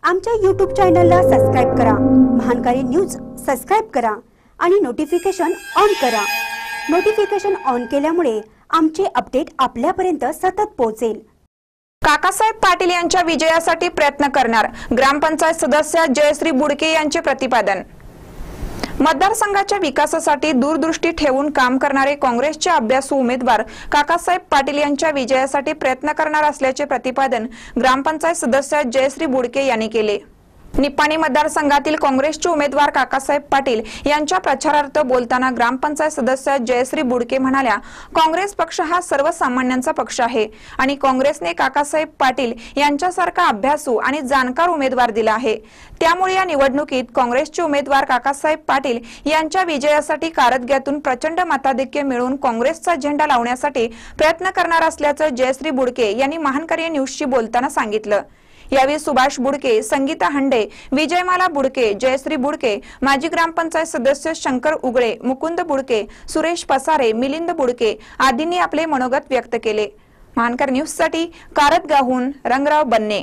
आमच्या YouTube चॅनलला subscribe करा, महानकारी न्यूज सबस्क्राइब करा आणि नोटिफिकेशन ऑन करा। नोटिफिकेशन ऑन केल्यामुळे आमचे अपडेट आपल्यापर्यंत सतत पोहोचेल। काकासाहेब पाटील यांच्या विजयासाठी प्रयत्न करणार, ग्रामपंचायत सदस्य जयश्री बुडके यांचे प्रतिपादन। मतदारसंघाच्या विकासासाठी दूरदृष्टी ठेवून काम करणारे काँग्रेसचे अभ्यासू उमेदवार काकासाहेब पाटील यांच्या विजयासाठी प्रयत्न करणार असल्याचे प्रतिपादन ग्रामपंचायत सदस्य जयश्री बुडके यांनी केले। निपाणी मतदारसंघातील काँग्रेसचे उमेदवार काकासाहेब पाटील यांच्या प्रचारार्थ बोलताना ग्रामपंचायत सदस्य जयश्री बुडके म्हणाल्या, काँग्रेस पक्ष हा सर्वसामान्यांचा पक्ष आहे आणि काँग्रेसने काकासाहेब पाटील यांच्यासारखा अभ्यासू आणि जाणकार उमेदवार दिला आहे। त्यामुळे या निवडणुकीत काँग्रेसचे उमेदवार काकासाहेब पाटील यांच्या विजयासाठी कारतग्यातून प्रचंड मताधिक्य मिळवून काँग्रेसचा झेंडा लावण्यासाठी प्रयत्न करणार असल्याचं जयश्री बुडके यांनी महानकारी न्यूजशी बोलताना सांगितलं। यावेळी सुभाष बुडके, संगीता हंडे, विजयमाला बुडके, जयश्री बुडके, माजी ग्रामपंचायत सदस्य शंकर उगळे, मुकुंद बुडके, सुरेश पसारे, मिलिंद बुडके आदींनी आपले मनोगत व्यक्त केले। महानकर न्यूज साठी कारतगावहून रंगराव बन्ने।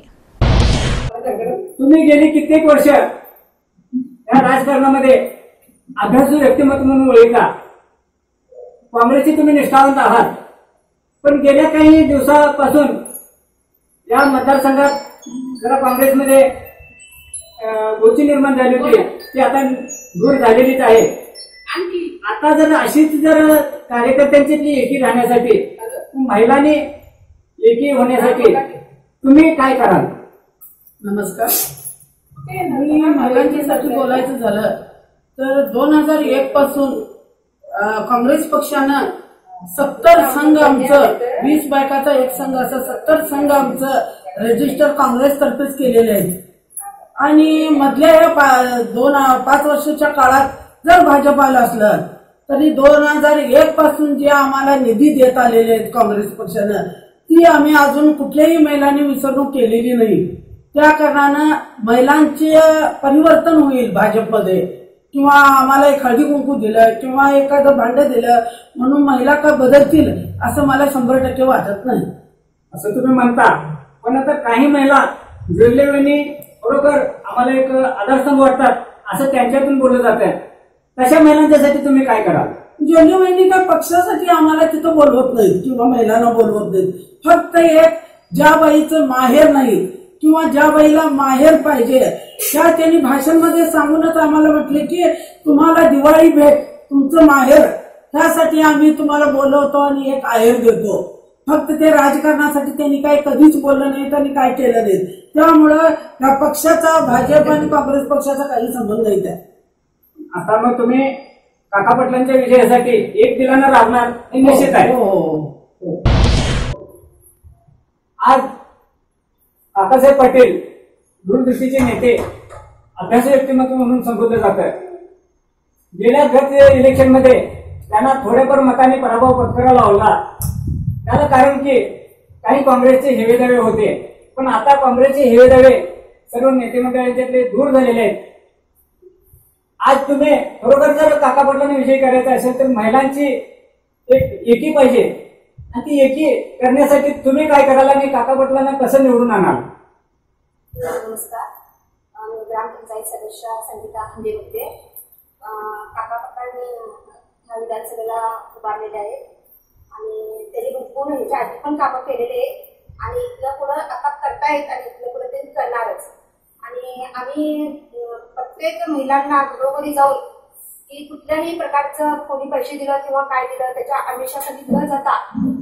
तुम्ही गेली कित्येक वर्ष या राजकारणामध्ये अभ्यासू व्यक्तिमत्व म्हणून ओळखता, काँग्रेसची तुम्ही निष्ठावंत आहात, पण गेल्या काही दिवसापासून या मतदारसंघात जरा काँग्रेसमध्ये गोची निर्माण झाली होती, ती आता दूर झालेलीच आहे। आता जर अशीच जर कार्यकर्त्यांची ती एकी राहण्यासाठी, महिलांनी एकी होण्यासाठी तुम्ही काय कराल? नमस्कार। मी महिलांच्यासाठी बोलायचं झालं तर 2001 पासून काँग्रेस पक्षानं 70 संघ आमचं, 20 बायकाचा एक संघ असं 70 संघ आमचं रजिस्टर काँग्रेस तर्फेच केलेले आहेत। आणि मधल्या या 5 वर्षाच्या काळात जर भाजप आलं असलं तरी 2001 पासून जे आम्हाला निधी देत आलेले आहेत काँग्रेस पक्षानं, ती आम्ही अजून कुठल्याही महिलांनी विसरणूक केलेली नाही। त्या कारणानं महिलांचे परिवर्तन होईल भाजपमध्ये, किंवा आम्हाला एक हळदी कुंकू दिलं किंवा एखादं भांडं दिलं म्हणून महिला का बदलतील असं मला 100% वाटत नाही। असं तुम्ही म्हणता, पण आता काही महिला जुळलेवेळी बरोबर आम्हाला एक आधारस्तंभ वाटतात असं त्यांच्यातून बोललं जात आहे, तशा महिलांच्यासाठी तुम्ही काय कराल? जुळलेवेळी काय पक्षासाठी आम्हाला तिथं बोलवत नाहीत किंवा महिलांना बोलवत नाहीत। फक्त एक ज्या बाईचं माहेर नाही किंवा ज्या बाईला माहेर पाहिजे त्या त्यांनी भाषणामध्ये सांगूनच आम्हाला म्हटले की तुम्हाला दिवाळी भेट तुमचं माहेर, त्यासाठी आम्ही तुम्हाला बोलवतो आणि एक आहेर देतो। फक्त ते राजकारणासाठी त्यांनी काही कधीच बोललं नाही आणि काय केलं नाही। त्यामुळं या पक्षाचा भाजप आणि काँग्रेस पक्षाचा काही संबंध नाही आहे। आता मग तुम्ही काका पाटलांच्या विजयासाठी एक दिलानं राहणार हे निश्चित आहे। आज काकासाहेब पाटील दूरदृष्टीचे नेते, अभ्यासू व्यक्तिमत्व म्हणून संबोधलं जातं। गेल्या गत इलेक्शन मध्ये त्यांना थोड्याफार मताने पराभव पत्करावा लावला, त्याला कारण की काही काँग्रेसचे हेवेदावे होते, पण आता काँग्रेसचे हेवेदावे सर्व नेते मंडळांच्यातले दूर झालेले आहेत। आज तुम्ही खरोखर जर काका पाटलांना विजयी करायचा असेल तर महिलांची एक एकी पाहिजे, आणि ती एकी करण्यासाठी तुम्ही काय कराल आणि काका पाटलांना कसं निवडून आणाल? नमस्कार, मी ग्रामपंचायत सदस्य संगीता हंडे बोलते। काका पाटलांनी ह्या विधानसभेला उभारलेले आहे आणि त्यांनी भरपूर ह्याच्या आधी पण कामं केलेले आहेत आणि इथलं पुढं आता करतायत आणि इथलं पुढं ते करणारच। आणि आम्ही प्रत्येक महिलांना घरोघरी जाऊन की कुठल्याही प्रकारचं कोणी पैसे दिलं किंवा काय दिलं त्याच्या आमिषासाठी न जाता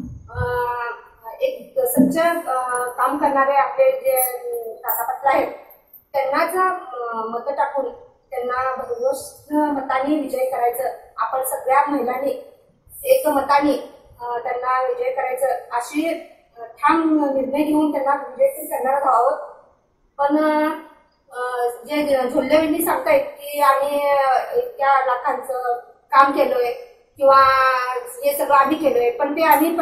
एक सच्च काम करणारे आपले जे काका पाटील आहेत त्यांनाच मत टाकून त्यांना भरघोस मतांनी विजय करायचं। आपण सगळ्या महिलांनी एक मताने त्यांना विजय करायचं अशी ठाम निर्णय घेऊन त्यांना विजय करणार आहोत। पण जे झोल्लेवेंनी सांगतायत की आम्ही इतक्या लाखांचं काम केलोय किंवा हे सगळं आम्ही केलोय, पण ते आम्ही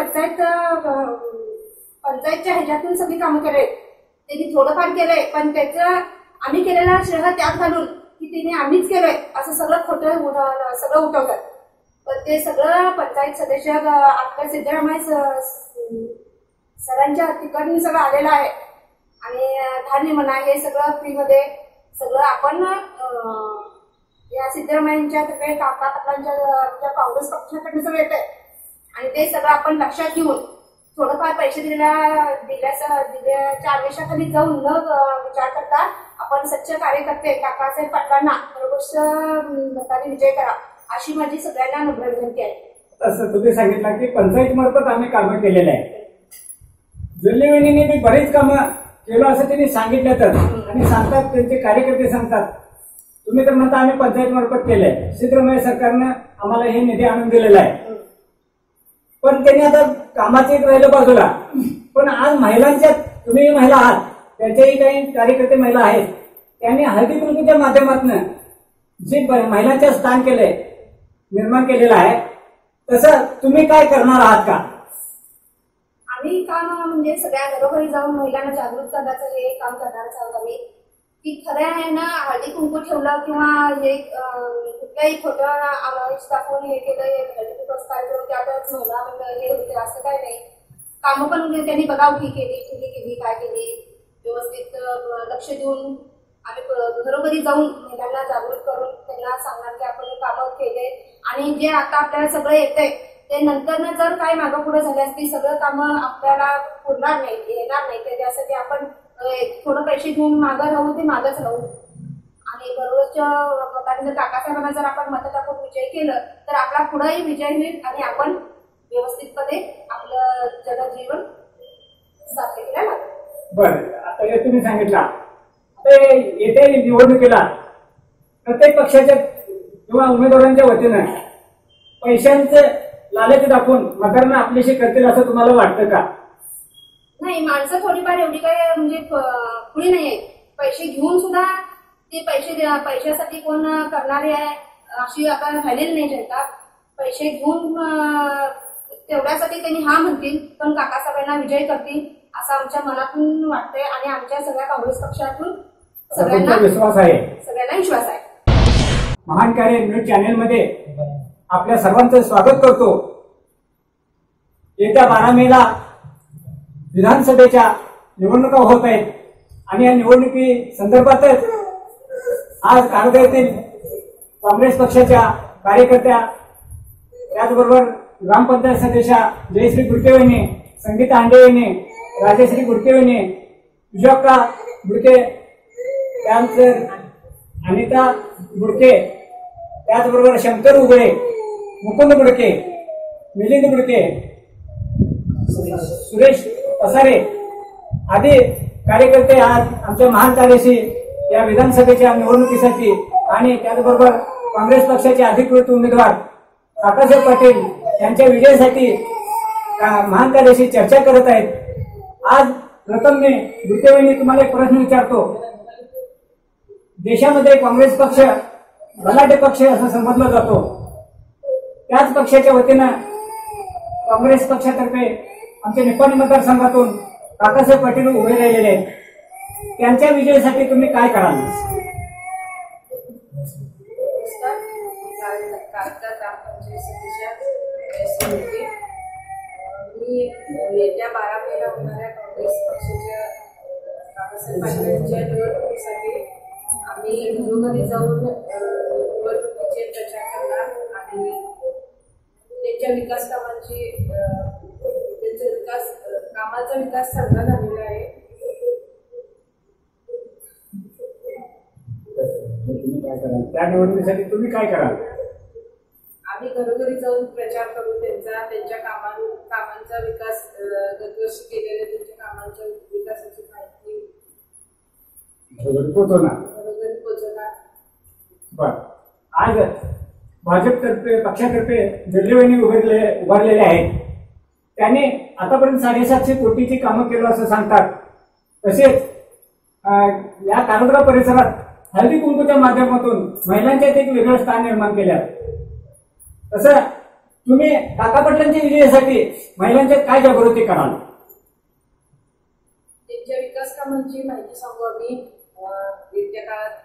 पंचायतच्या ह्याच्यातून सगळी कामं केले, त्यांनी थोडंफार केलंय, पण त्याचं आम्ही केलेला श्रेय त्यात घालून की तिने आम्हीच केलंय असं सगळं खोटं सगळं उठवतात। पण ते सगळं पंचायत सदस्य आपल्या सिद्धरामय्या सरांच्या तिकडून सगळं आलेलं आहे आणि धान्य म्हणा हे सगळं फ्रीमध्ये सगळं आपण या सिद्धरामय्यांच्या काका पाटलांच्या काँग्रेस पक्षाकडे सगळं येत आहे आणि ते सगळं आपण लक्षात घेऊन थोडंफार पैसे दिल्याच्या आवेशाखाली जाऊन न विचार करता आपण सच्च कार्यकर्ते काकासाहेब पाटलांना मताने विजय करा अशी माझी सगळ्यांना नम्र विनंती आहे. तसं तुम्ही सांगितलं की पंचायत मार्फत आम्ही कामं केलेले आहे. जुल्लेवाणीने मी बरीच कामं केलं असं त्यांनी सांगितलं तर आणि सांगतात त्यांचे कार्यकर्ते सांगतात. तुम्ही तर म्हणता आम्ही पंचायत मार्फत केलंय. सिद्धरामय्या सरकारनं आम्हाला हे निधी आणून दिलेला आहे. पण त्यांनी आता कामाचे राहिलं बाजूला. पण आज महिलांच्या तुम्ही महिला आहात त्यांच्याही काही कार्यकर्ते महिला आहेत त्यांनी हळदी कुंकूच्या माध्यमातून जे महिलांचे स्थान केलंय निर्माण केलेलं आहे तसं तुम्ही काय करणार आहात का? आम्ही काम म्हणजे सगळ्या घरोघरी जाऊन महिलांना जागृत करण्याचं हे काम करणारच आहोत आम्ही की खरं आहे ना हळदी कुंकू ठेवलं किंवा हे कुठल्याही खोटं आवाज दाखवून हे केलं हळदी कुंकू कार्यक्रम त्यातच महिला हे होते असं काय नाही. कामं पण त्यांनी बघावठी केली काय केली व्यवस्थित लक्ष देऊन आम्ही घरोघरी जाऊन महिलांना जागृत करून त्यांना सांगणार की आपण कामं केले आणि जे आता आपल्याला सगळं येतंय ते नंतर जर काय मागं पुढे झाले असती सगळं कामं आपल्याला पुरणार नाही येणार नाही तर त्यासाठी आपण थोडं पैसे घेऊन मागं राहू ते मागच राहू आणि बरोबरच्या मताने जर काकासाहेबांना जर आपण मत टाकून विजय केलं तर आपला पुढेही विजय होईल आणि आपण व्यवस्थितपणे आपलं जनजीवन साध्य केलं लागेल. बरं आता हे तुम्ही सांगितलं येत्या निवडणुकीला प्रत्येक पक्षाच्या किंवा उमेदवारांच्या वतीनं पैशांचे लालच दाखवून मतदारांना आपल्याशी करतील असं तुम्हाला वाटतं का? नाही माणसं थोडीफार एवढी काय म्हणजे खुली नाही आहेत. पैसे घेऊन सुद्धा ते पैशासाठी कोण करणारे आहे अशी आता राहिलेली नाही जनता. पैसे घेऊन तेवढ्यासाठी त्यांनी हा म्हणतील पण काकासाहेबांना विजय करतील असं आमच्या मनातून वाटतंय आणि आमच्या सगळ्या काँग्रेस पक्षातून सगळ्यांना विश्वास आहे. महान कार्य न्यूज चॅनेल मध्ये आपल्या सर्वांचं स्वागत करतो. येत्या 12 मेला विधानसभेच्या निवडणुका होत आहेत आणि या निवडणुकी संदर्भातच आज कारवार येथील काँग्रेस पक्षाच्या कार्यकर्त्या त्याचबरोबर ग्रामपंचायत सदस्या जयश्री बुडके वहिनी, संगीता हांडे वहिनी, राजश्री बुडके वहिनी, विजयक्का बुडके, त्यानंतर अनिता बुडके, त्याचबरोबर शंकर उगळे, मुकुंद बुडके, मिलिंद बुडके, सुरेश पसारे आदी कार्यकर्ते आज आमच्या महान कार्याशी या विधानसभेच्या निवडणुकीसाठी आणि त्याचबरोबर काँग्रेस पक्षाचे अधिकृत उमेदवार काकासाहेब पाटील यांच्या विजयासाठी महान कार्याशी चर्चा करत आहेत. आज प्रथम मी बुडकेवहिनी तुम्हाला एक प्रश्न विचारतो. देशामध्ये काँग्रेस पक्ष बलाढ्य पक्ष असं समजला जातो. त्याच पक्षाच्या वतीनं काँग्रेस पक्षातर्फे आमच्या निपाणी मतदारसंघातून काकासाहेब पाटील उभे राहिलेले आहेत. त्यांच्या विजयासाठी तुम्ही काय कराल? मी येत्या 12 मेला होणाऱ्या काँग्रेस पक्षाच्या काकासाहेब पाटलांच्या निवडणुकीसाठी आम्ही घरोघरी जाऊन निवडणुकीचे प्रचार करणार आणि त्यांच्या विकास कामांची कामाचा विकास चांगला झालेला आहे. त्या निवडणुकीसाठी तुम्ही काय कराल? आम्ही घरोघरी जाऊन प्रचार करू त्यांच्या कामांचा विकास दरवर्षी केलेल्या त्यांच्या कामांच्या विकासाची माहिती घरोघरी पोहोचवणार. बर आज भाजपतर्फे पक्षातर्फे जुल्लेवाहिनी उभारलेले आहेत. त्याने आतापर्यंत 750 कोटीची कामं केलं असं सांगतात. तसेच या कारंजा परिसरात हळदी कुंकूच्या माध्यमातून महिलांच्यात एक वेगळं स्थान निर्माण केलं. तसं तुम्ही काका पाटलांच्या विजयासाठी महिलांच्यात काय जागृती कराल? त्यांच्या विकास कामांची माहिती सांगू आम्ही. येत्या काळात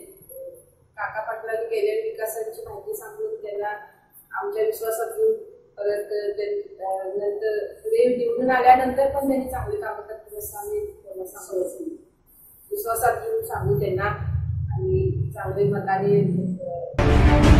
काका पाटलांनी केलेल्या विकासाची माहिती सांगून त्यांना आमच्या विश्वासात घेऊन परत नंतर पुढे निवडून आल्यानंतर पण त्यांनी चांगली कामं करतील असं आम्ही त्यांना सांगू, विश्वासात घेऊन सांगू त्यांना आणि चांगले मताने